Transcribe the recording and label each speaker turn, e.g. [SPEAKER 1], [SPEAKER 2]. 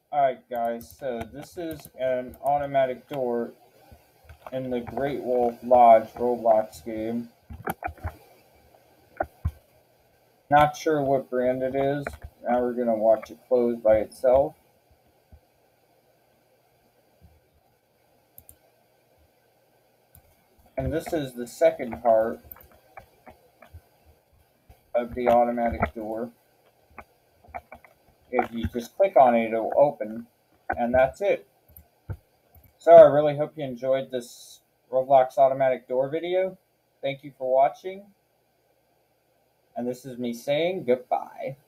[SPEAKER 1] Alright guys, so this is an automatic door in the Great Wolf Lodge Roblox game. Not sure what brand it is. Now we're going to watch it close by itself. And this is the second part of the automatic door. If you just click on it, it'll open. And that's it. So I really hope you enjoyed this Roblox automatic door video. Thank you for watching. And this is me saying goodbye.